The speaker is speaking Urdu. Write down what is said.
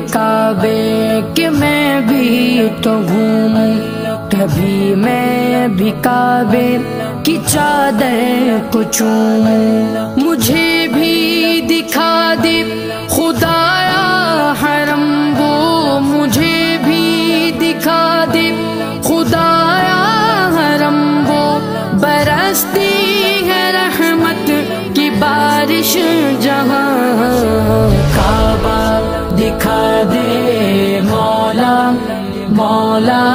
کعبے کہ میں بھی تو گھوموں، کبھی میں بھی کعبے کی چادر کو چوموں، مجھے بھی دکھا دے خدایا حرم وہ، مجھے بھی دکھا دے خدایا حرم وہ، برستی ہے رحمت کی بارش جہاں، کعبہ دکھا دے مولا مولا